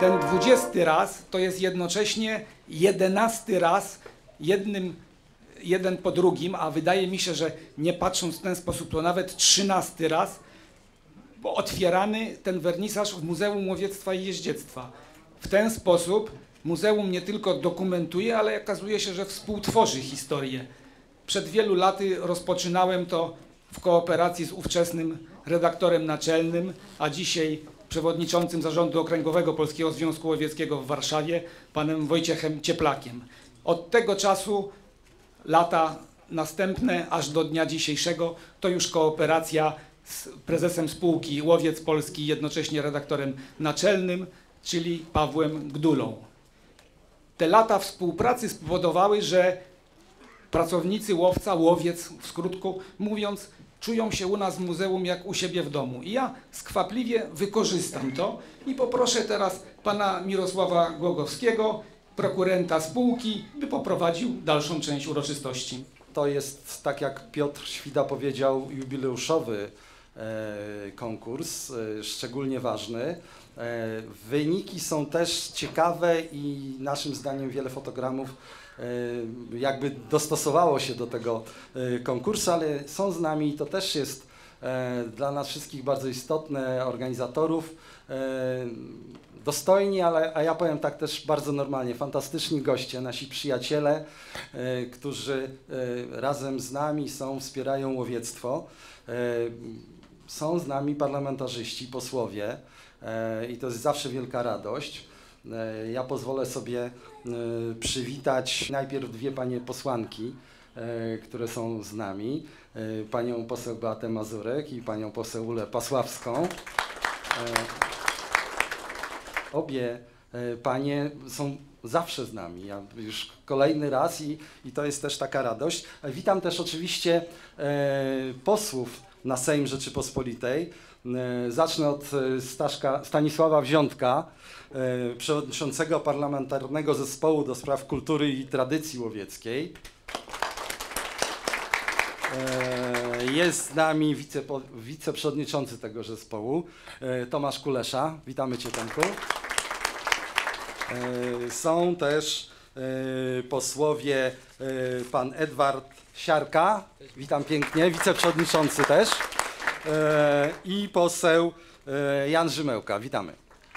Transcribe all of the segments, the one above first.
Ten 20 raz to jest jednocześnie 11 raz jeden po drugim, a wydaje mi się, że nie patrząc w ten sposób, to nawet 13 raz, bo otwierany ten wernisaż w Muzeum Łowiectwa i Jeździectwa. W ten sposób muzeum nie tylko dokumentuje, ale okazuje się, że współtworzy historię. Przed wielu laty rozpoczynałem to w kooperacji z ówczesnym redaktorem naczelnym, a dzisiaj przewodniczącym Zarządu Okręgowego Polskiego Związku Łowieckiego w Warszawie, panem Wojciechem Cieplakiem. Od tego czasu lata następne, aż do dnia dzisiejszego, to już kooperacja z prezesem spółki Łowiec Polski, jednocześnie redaktorem naczelnym, czyli Pawłem Gdulą. Te lata współpracy spowodowały, że pracownicy łowca, łowiec w skrótku mówiąc, czują się u nas w muzeum jak u siebie w domu. I ja skwapliwie wykorzystam to i poproszę teraz pana Mirosława Głogowskiego, prokurenta spółki, by poprowadził dalszą część uroczystości. To jest, tak jak Piotr Świda powiedział, jubileuszowy konkurs, szczególnie ważny. Wyniki są też ciekawe i naszym zdaniem wiele fotogramów jakby dostosowało się do tego konkursu, ale są z nami i to też jest dla nas wszystkich bardzo istotne, organizatorów, dostojni, a ja powiem tak też bardzo normalnie, fantastyczni goście, nasi przyjaciele, którzy razem z nami są, wspierają łowiectwo. Są z nami parlamentarzyści, posłowie i to jest zawsze wielka radość. Ja pozwolę sobie przywitać najpierw dwie panie posłanki, które są z nami, panią poseł Beatę Mazurek i panią poseł Ulę Pasławską. Obie panie są zawsze z nami, ja już kolejny raz i to jest też taka radość. Witam też oczywiście posłów na Sejm Rzeczypospolitej. Zacznę od Stanisława Wziątka, przewodniczącego Parlamentarnego Zespołu do Spraw Kultury i Tradycji Łowieckiej. Jest z nami wiceprzewodniczący tego zespołu, Tomasz Kulesza. Witamy cię, Tomku. Są też posłowie pan Edward Siarka, witam pięknie, wiceprzewodniczący też, i poseł Jan Rzymełka, witamy.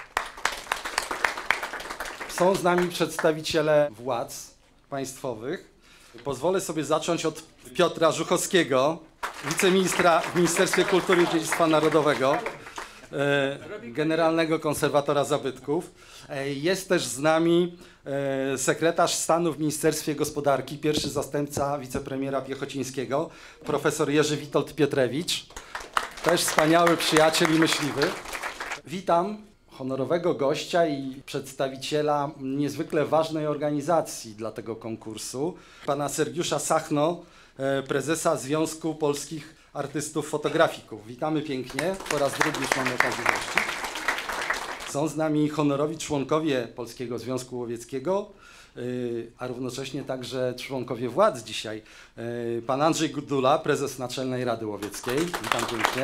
Są z nami przedstawiciele władz państwowych. Pozwolę sobie zacząć od Piotra Żuchowskiego, wiceministra w Ministerstwie Kultury i Dziedzictwa Narodowego, generalnego konserwatora zabytków. Jest też z nami sekretarz stanu w Ministerstwie Gospodarki, pierwszy zastępca wicepremiera Piechocińskiego, profesor Jerzy Witold Pietrewicz, też wspaniały przyjaciel i myśliwy. Witam honorowego gościa i przedstawiciela niezwykle ważnej organizacji dla tego konkursu, pana Sergiusza Sachno, prezesa Związku Polskich Artystów Fotografików. Witamy pięknie, po raz drugi już mamy okazję gościć. Są z nami honorowi członkowie Polskiego Związku Łowieckiego, a równocześnie także członkowie władz dzisiaj. Pan Andrzej Gdula, prezes Naczelnej Rady Łowieckiej. Witam pięknie.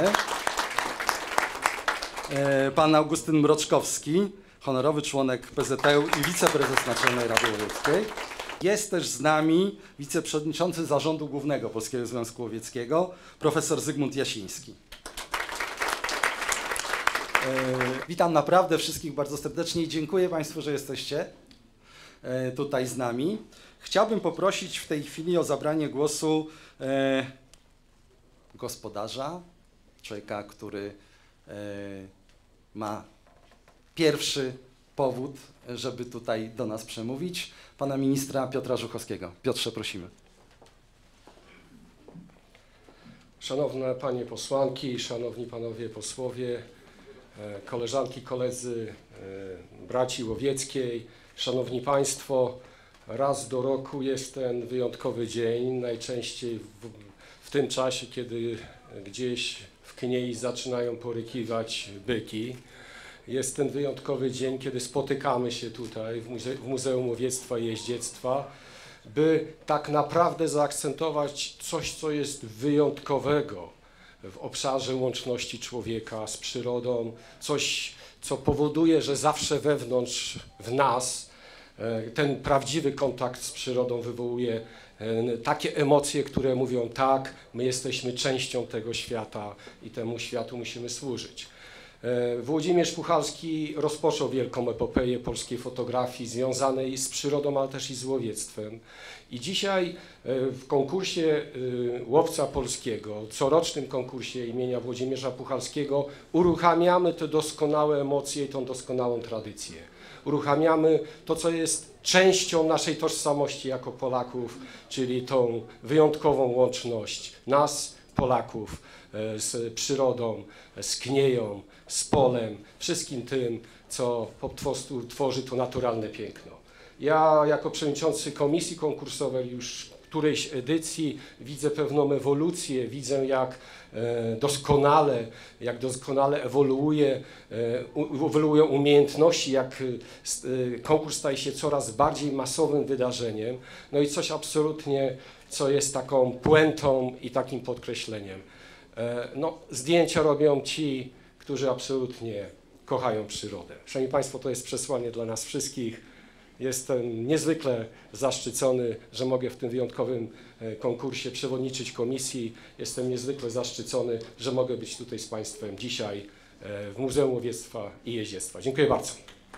Pan Augustyn Mroczkowski, honorowy członek PZŁ i wiceprezes Naczelnej Rady Łowieckiej. Jest też z nami wiceprzewodniczący Zarządu Głównego Polskiego Związku Łowieckiego, profesor Zygmunt Jasiński. Witam naprawdę wszystkich bardzo serdecznie i dziękuję Państwu, że jesteście tutaj z nami. Chciałbym poprosić w tej chwili o zabranie głosu gospodarza, człowieka, który ma pierwszy powód, żeby tutaj do nas przemówić, pana ministra Piotra Żuchowskiego. Piotrze, prosimy. Szanowne panie posłanki, szanowni panowie posłowie, koleżanki, koledzy, braci Łowieckiej, szanowni państwo, raz do roku jest ten wyjątkowy dzień, najczęściej w tym czasie, kiedy gdzieś w Kniei zaczynają porykiwać byki. Jest ten wyjątkowy dzień, kiedy spotykamy się tutaj w Muzeum Łowiectwa i Jeździectwa, by tak naprawdę zaakcentować coś, co jest wyjątkowego w obszarze łączności człowieka z przyrodą, coś, co powoduje, że zawsze wewnątrz, w nas, ten prawdziwy kontakt z przyrodą wywołuje takie emocje, które mówią tak, my jesteśmy częścią tego świata i temu światu musimy służyć. Włodzimierz Puchalski rozpoczął wielką epopeję polskiej fotografii związanej z przyrodą, ale też i z łowiectwem. I dzisiaj w konkursie Łowca Polskiego, corocznym konkursie imienia Włodzimierza Puchalskiego, uruchamiamy te doskonałe emocje i tą doskonałą tradycję. Uruchamiamy to, co jest częścią naszej tożsamości jako Polaków, czyli tą wyjątkową łączność nas, Polaków, z przyrodą, z knieją, z polem, wszystkim tym, co po prostu tworzy to naturalne piękno. Ja jako przewodniczący komisji konkursowej już którejś edycji widzę pewną ewolucję, widzę jak doskonale ewoluują umiejętności, jak konkurs staje się coraz bardziej masowym wydarzeniem, no i coś absolutnie, co jest taką puentą i takim podkreśleniem. No, zdjęcia robią ci, którzy absolutnie kochają przyrodę. Szanowni Państwo, to jest przesłanie dla nas wszystkich. Jestem niezwykle zaszczycony, że mogę w tym wyjątkowym konkursie przewodniczyć komisji. Jestem niezwykle zaszczycony, że mogę być tutaj z Państwem dzisiaj w Muzeum Łowiectwa i Jeździectwa. Dziękuję bardzo.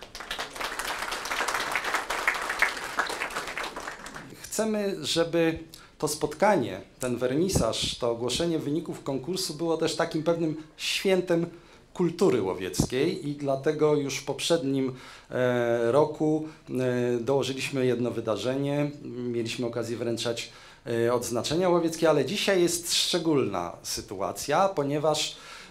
Chcemy, żeby to spotkanie, ten wernisaż, to ogłoszenie wyników konkursu było też takim pewnym świętem kultury łowieckiej i dlatego już w poprzednim roku dołożyliśmy jedno wydarzenie, mieliśmy okazję wręczać odznaczenia łowieckie, ale dzisiaj jest szczególna sytuacja, ponieważ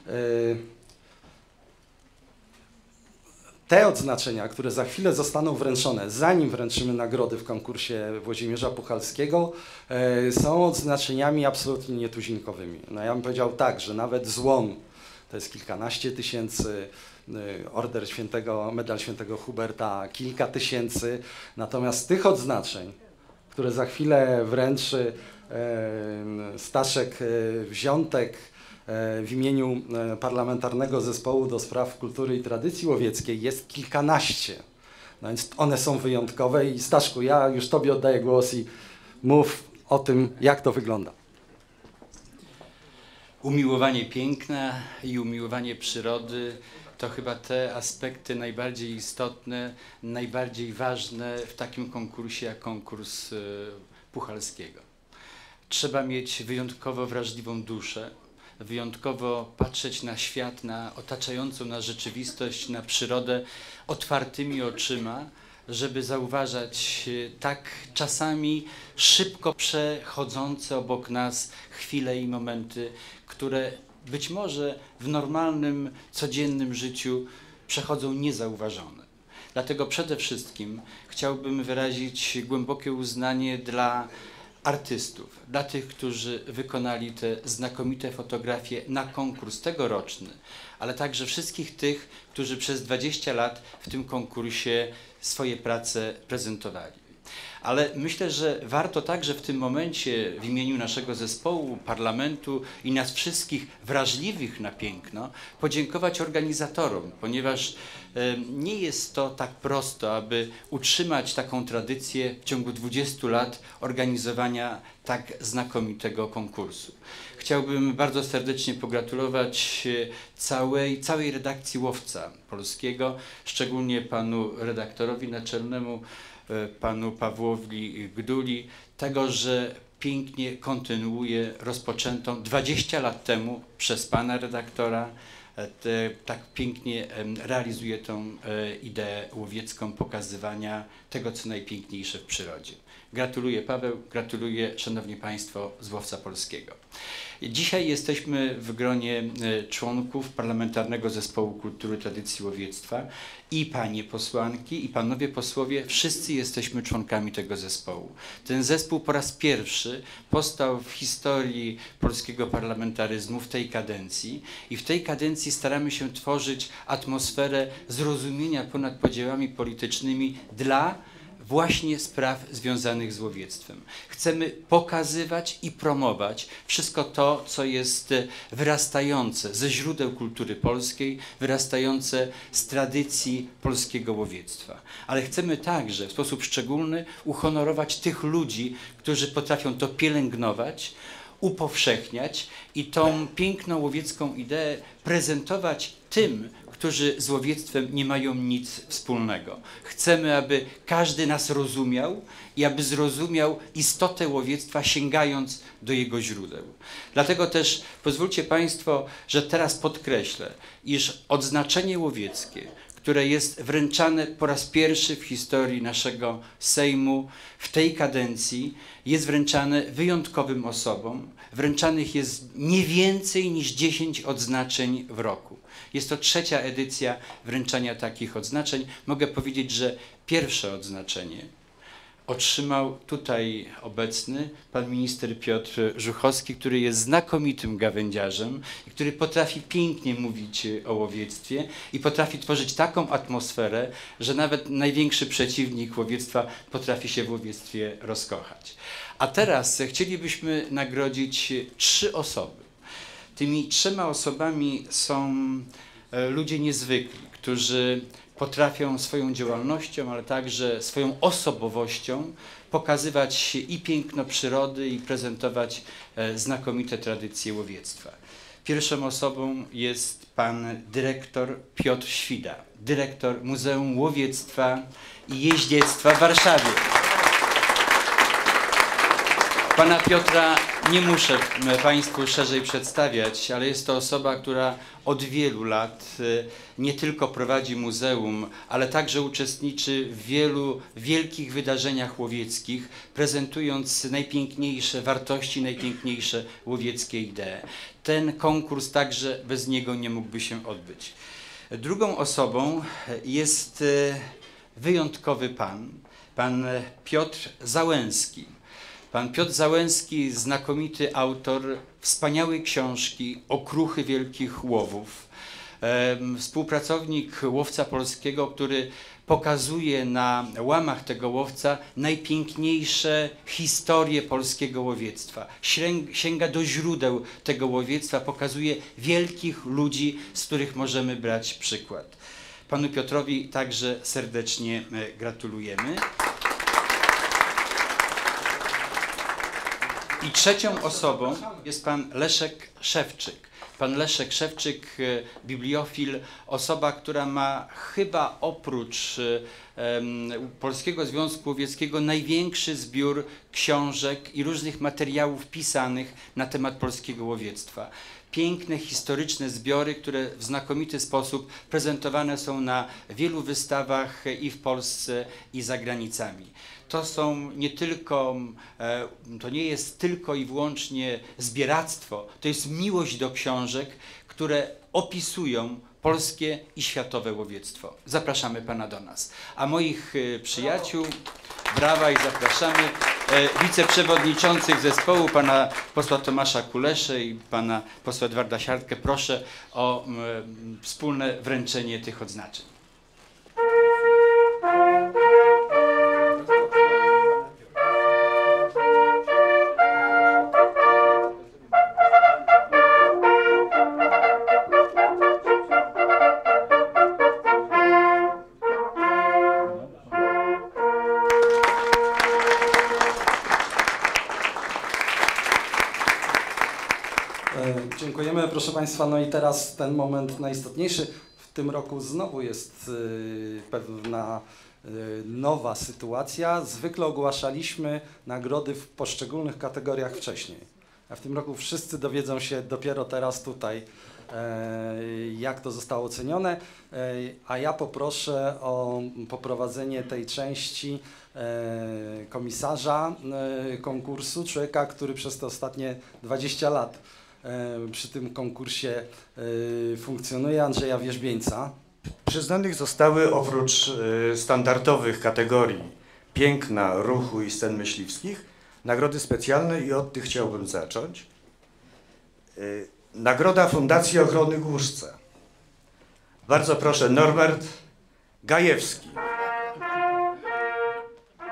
te odznaczenia, które za chwilę zostaną wręczone, zanim wręczymy nagrody w konkursie Włodzimierza Puchalskiego, są odznaczeniami absolutnie nietuzinkowymi. No ja bym powiedział tak, że nawet złom to jest kilkanaście tysięcy, medal świętego Huberta kilka tysięcy, natomiast tych odznaczeń, które za chwilę wręczy Staszek Wziątek w imieniu Parlamentarnego Zespołu do Spraw Kultury i Tradycji Łowieckiej, jest kilkanaście. No więc one są wyjątkowe i Staszku, ja już Tobie oddaję głos i mów o tym, jak to wygląda. Umiłowanie piękna i umiłowanie przyrody to chyba te aspekty najbardziej istotne, najbardziej ważne w takim konkursie jak konkurs Puchalskiego. Trzeba mieć wyjątkowo wrażliwą duszę, wyjątkowo patrzeć na świat, na otaczającą nas rzeczywistość, na przyrodę otwartymi oczyma, żeby zauważać tak czasami szybko przechodzące obok nas chwile i momenty, które być może w normalnym, codziennym życiu przechodzą niezauważone. Dlatego przede wszystkim chciałbym wyrazić głębokie uznanie dla artystów, dla tych, którzy wykonali te znakomite fotografie na konkurs tegoroczny, ale także wszystkich tych, którzy przez 20 lat w tym konkursie swoje prace prezentowali. Ale myślę, że warto także w tym momencie w imieniu naszego zespołu, parlamentu i nas wszystkich wrażliwych na piękno podziękować organizatorom, ponieważ nie jest to tak prosto, aby utrzymać taką tradycję w ciągu 20 lat organizowania tak znakomitego konkursu. Chciałbym bardzo serdecznie pogratulować całej redakcji Łowca Polskiego, szczególnie panu redaktorowi naczelnemu, panu Pawłowi Gduli, tego, że pięknie kontynuuje rozpoczętą 20 lat temu przez pana redaktora, tak pięknie realizuje tą ideę łowiecką pokazywania tego, co najpiękniejsze w przyrodzie. Gratuluję Paweł, gratuluję Szanowni Państwo z Łowca Polskiego. Dzisiaj jesteśmy w gronie członków Parlamentarnego Zespołu Kultury, Tradycji Łowiectwa i panie posłanki i panowie posłowie, wszyscy jesteśmy członkami tego zespołu. Ten zespół po raz pierwszy powstał w historii polskiego parlamentaryzmu w tej kadencji i w tej kadencji staramy się tworzyć atmosferę zrozumienia ponad podziałami politycznymi dla właśnie spraw związanych z łowiectwem. Chcemy pokazywać i promować wszystko to, co jest wyrastające ze źródeł kultury polskiej, wyrastające z tradycji polskiego łowiectwa. Ale chcemy także w sposób szczególny uhonorować tych ludzi, którzy potrafią to pielęgnować, upowszechniać i tą piękną łowiecką ideę prezentować tym, którzy z łowiectwem nie mają nic wspólnego. Chcemy, aby każdy nas rozumiał i aby zrozumiał istotę łowiectwa, sięgając do jego źródeł. Dlatego też pozwólcie Państwo, że teraz podkreślę, iż odznaczenie łowieckie, które jest wręczane po raz pierwszy w historii naszego Sejmu w tej kadencji, jest wręczane wyjątkowym osobom. Wręczanych jest nie więcej niż 10 odznaczeń w roku. Jest to 3. edycja wręczania takich odznaczeń. Mogę powiedzieć, że pierwsze odznaczenie otrzymał tutaj obecny pan minister Piotr Żuchowski, który jest znakomitym gawędziarzem i który potrafi pięknie mówić o łowiectwie i potrafi tworzyć taką atmosferę, że nawet największy przeciwnik łowiectwa potrafi się w łowiectwie rozkochać. A teraz chcielibyśmy nagrodzić 3 osoby. Tymi 3 osobami są ludzie niezwykli, którzy potrafią swoją działalnością, ale także swoją osobowością pokazywać i piękno przyrody i prezentować znakomite tradycje łowiectwa. Pierwszą osobą jest pan dyrektor Piotr Świda, dyrektor Muzeum Łowiectwa i Jeździectwa w Warszawie. Pana Piotra nie muszę Państwu szerzej przedstawiać, ale jest to osoba, która od wielu lat nie tylko prowadzi muzeum, ale także uczestniczy w wielu wielkich wydarzeniach łowieckich, prezentując najpiękniejsze wartości, najpiękniejsze łowieckie idee. Ten konkurs także bez niego nie mógłby się odbyć. Drugą osobą jest wyjątkowy pan Piotr Załęski. Pan Piotr Załęski, znakomity autor wspaniałej książki Okruchy Wielkich Łowów. Współpracownik Łowca Polskiego, który pokazuje na łamach tego łowca najpiękniejsze historie polskiego łowiectwa. Sięga do źródeł tego łowiectwa, pokazuje wielkich ludzi, z których możemy brać przykład. Panu Piotrowi także serdecznie gratulujemy. I trzecią osobą jest pan Leszek Szewczyk. Pan Leszek Szewczyk, bibliofil, osoba, która ma chyba oprócz Polskiego Związku Łowieckiego największy zbiór książek i różnych materiałów pisanych na temat polskiego łowiectwa. Piękne, historyczne zbiory, które w znakomity sposób prezentowane są na wielu wystawach i w Polsce, i za granicami. To są nie tylko, to nie jest tylko i wyłącznie zbieractwo, to jest miłość do książek, które opisują polskie i światowe łowiectwo. Zapraszamy pana do nas. A moich przyjaciół, brawa i zapraszamy, wiceprzewodniczących zespołu, pana posła Tomasza Kuleszę i pana posła Edwarda Siartkę, proszę o wspólne wręczenie tych odznaczeń. Dziękujemy, proszę Państwa. No i teraz ten moment najistotniejszy. W tym roku znowu jest pewna nowa sytuacja. Zwykle ogłaszaliśmy nagrody w poszczególnych kategoriach wcześniej. A w tym roku wszyscy dowiedzą się dopiero teraz tutaj, jak to zostało ocenione. A ja poproszę o poprowadzenie tej części komisarza konkursu, człowieka, który przez te ostatnie 20 lat przy tym konkursie funkcjonuje, Andrzeja Wierzbieńca. Przyznanych zostały oprócz standardowych kategorii piękna, ruchu i scen myśliwskich nagrody specjalne i od tych chciałbym zacząć. Nagroda Fundacji Ochrony Głuszca. Bardzo proszę, Norbert Gajewski.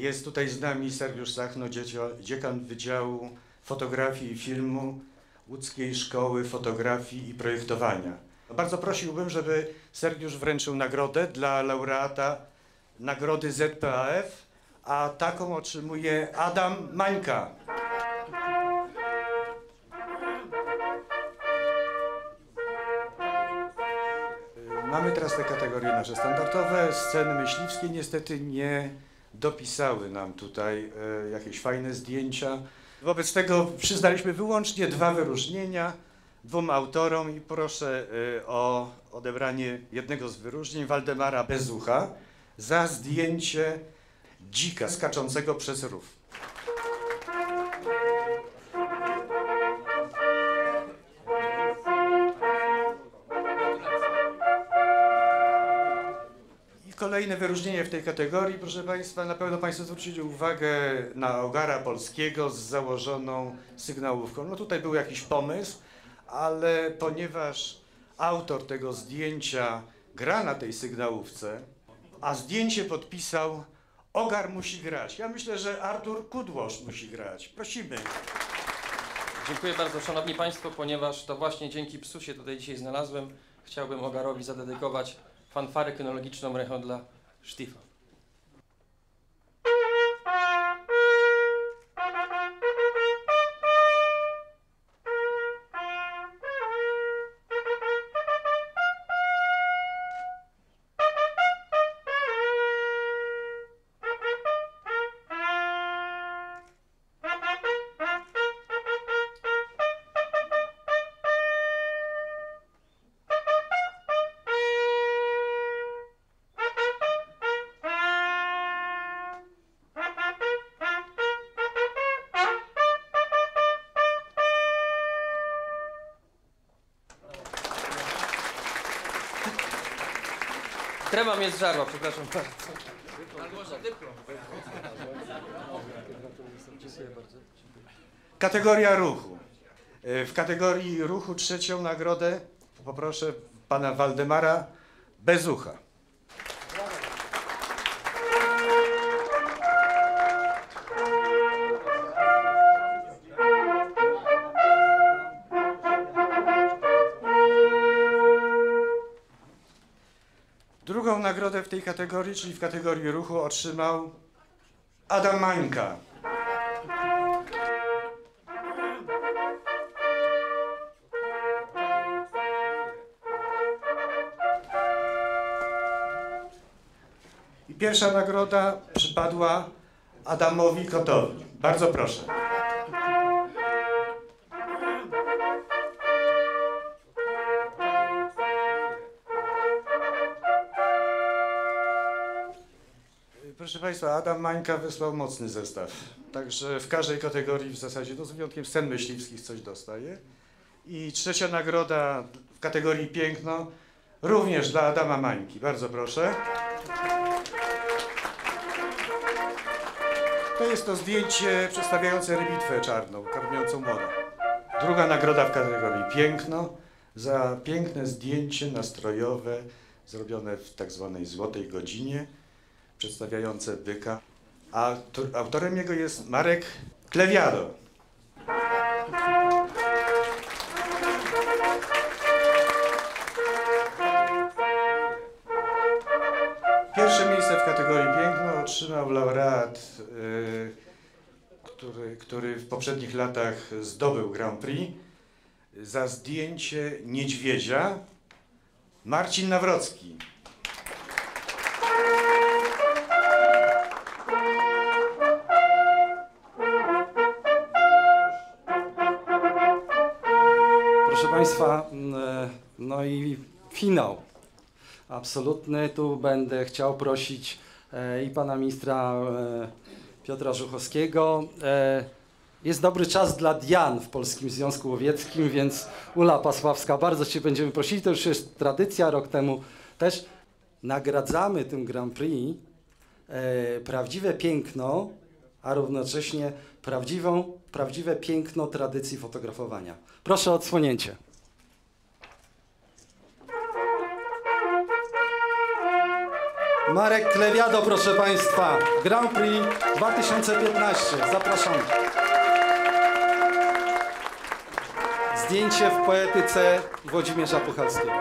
Jest tutaj z nami Sergiusz Sachno, dziekan Wydziału Fotografii i Filmu Łódzkiej Szkoły Fotografii i Projektowania. Bardzo prosiłbym, żeby Sergiusz wręczył nagrodę dla laureata nagrody ZPAF, a taką otrzymuje Adam Mańka. Mamy teraz te kategorie nasze standardowe. Sceny myśliwskie niestety nie dopisały nam tutaj jakieś fajne zdjęcia. Wobec tego przyznaliśmy wyłącznie 2 wyróżnienia 2 autorom i proszę o odebranie jednego z wyróżnień, Waldemara Bezucha, za zdjęcie dzika skaczącego przez rów. Kolejne wyróżnienie w tej kategorii, proszę Państwa, na pewno Państwo zwrócili uwagę na ogara polskiego z założoną sygnałówką. No tutaj był jakiś pomysł, ale ponieważ autor tego zdjęcia gra na tej sygnałówce, a zdjęcie podpisał Ogar musi grać. Ja myślę, że Artur Kudłosz musi grać. Prosimy. Dziękuję bardzo, Szanowni Państwo, ponieważ to właśnie dzięki psu się tutaj dzisiaj znalazłem, chciałbym Ogarowi zadedykować fanfarę kynologiczną Reinholda Stiefa. Trema mnie zżarła, przepraszam bardzo. Ale może dyplom. Dziękuję bardzo. Kategoria ruchu. W kategorii ruchu 3. nagrodę poproszę pana Waldemara Bezucha. Drugą nagrodę w tej kategorii, czyli w kategorii ruchu, otrzymał Adam Mańka. I pierwsza nagroda przypadła Adamowi Kotowi. Bardzo proszę. Proszę Państwa, Adam Mańka wysłał mocny zestaw. Także w każdej kategorii w zasadzie, no z wyjątkiem scen myśliwskich, coś dostaje. I 3. nagroda w kategorii piękno również dla Adama Mańki. Bardzo proszę. To jest to zdjęcie przedstawiające rybitwę czarną, karmiącą młoda. Druga nagroda w kategorii piękno za piękne zdjęcie nastrojowe zrobione w tak zwanej złotej godzinie, przedstawiające byka, a autorem jego jest Marek Klewiado. Pierwsze miejsce w kategorii piękno otrzymał laureat, który w poprzednich latach zdobył Grand Prix za zdjęcie niedźwiedzia, Marcin Nawrocki. Proszę Państwa, no i finał absolutny. Tu będę chciał prosić i pana ministra Piotra Żuchowskiego. Jest dobry czas dla Dian w Polskim Związku Łowieckim, więc Ula Pasławska, bardzo Cię będziemy prosili. To już jest tradycja, rok temu też nagradzamy tym Grand Prix prawdziwe piękno, a równocześnie prawdziwe piękno tradycji fotografowania. Proszę o odsłonięcie. Marek Klewiado, proszę Państwa, Grand Prix 2015. Zapraszamy. Zdjęcie w poetyce Włodzimierza Puchalskiego.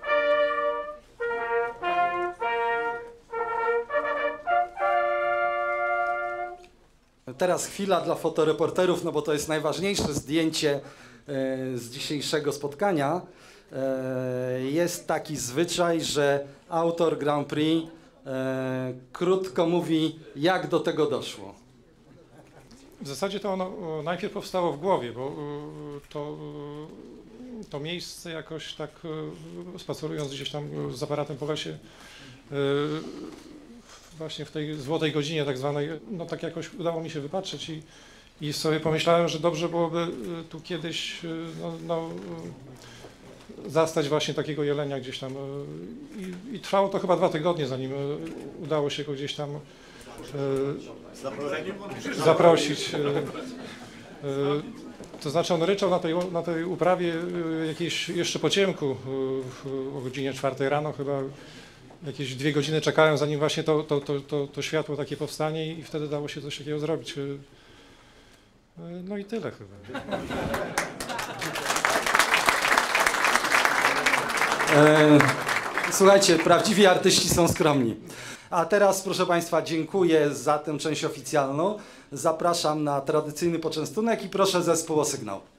Teraz chwila dla fotoreporterów, no bo to jest najważniejsze zdjęcie z dzisiejszego spotkania. Jest taki zwyczaj, że autor Grand Prix krótko mówi, jak do tego doszło. W zasadzie to ono najpierw powstało w głowie, bo to miejsce jakoś tak spacerując gdzieś tam z aparatem po lesie, właśnie w tej złotej godzinie tak zwanej, no tak jakoś udało mi się wypatrzeć i sobie pomyślałem, że dobrze byłoby tu kiedyś zastać właśnie takiego jelenia gdzieś tam i trwało to chyba 2 tygodnie, zanim udało się go gdzieś tam zaprosić. To znaczy on ryczał na tej uprawie jakiejś jeszcze po ciemku, o godzinie 4 rano chyba, jakieś 2 godziny czekałem, zanim właśnie to światło takie powstanie i wtedy dało się coś takiego zrobić. No i tyle chyba. Słuchajcie, prawdziwi artyści są skromni. A teraz, proszę Państwa, dziękuję za tę część oficjalną. Zapraszam na tradycyjny poczęstunek i proszę zespół o sygnał.